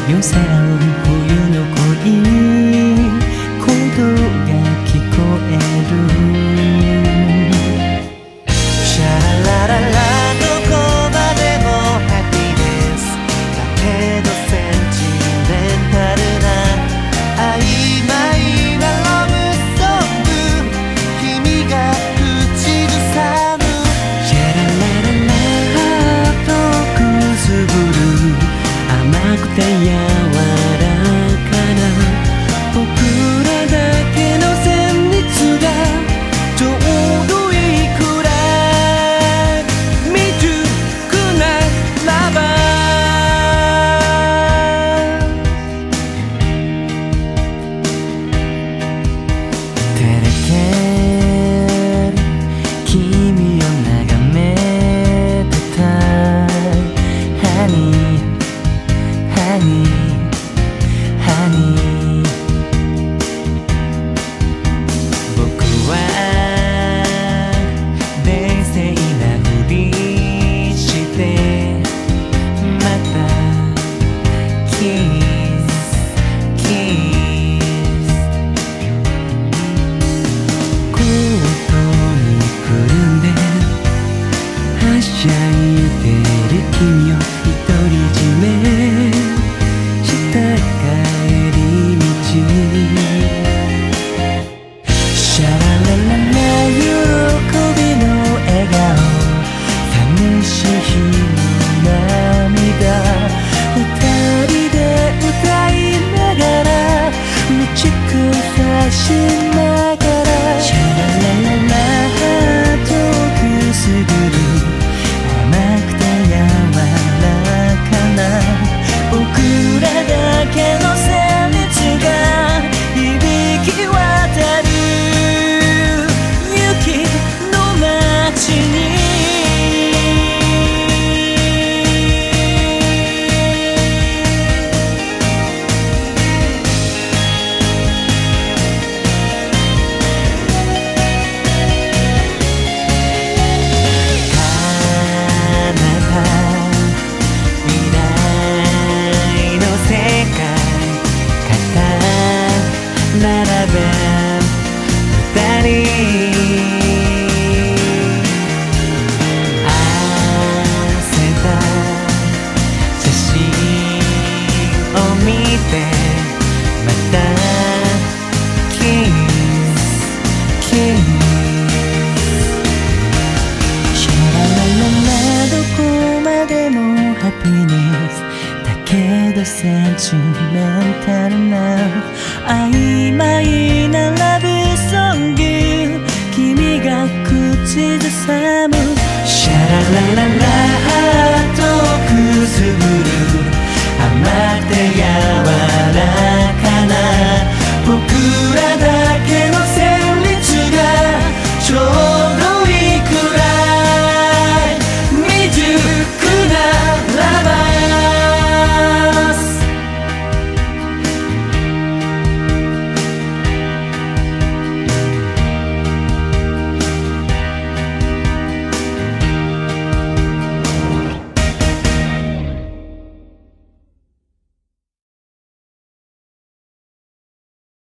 寄せ合う冬の恋、コードが聞こえる。シャララララ、どこまでもハピネスだけどセンチメンタルな曖昧なラブソング、君が口ずさむ。シャララララ、ハートくすぶる甘くて柔らかな僕らだけの旋律がちょうどいいくらい未熟なラバー。照れてる君を眺めてたハニーハニーハニー、僕は冷静なふりしてまたキスキス、コートにくるんではしゃいでる君を独り占めした帰り道。シャララララ、喜びの笑顔、寂しい日の涙、二人で歌いながら道草しながら。シャララララ、ハートくすぐる甘くて柔らかな僕らだけの旋律が響き渡る雪の街に。並べ二人合わせた写真を見てまたキスキス。シャララララ、どこまでもハピネスだけどセンチメンタルな曖昧なラブソング、君が口ずさむ。シャララララ、ハートくすぶる甘くて柔らかな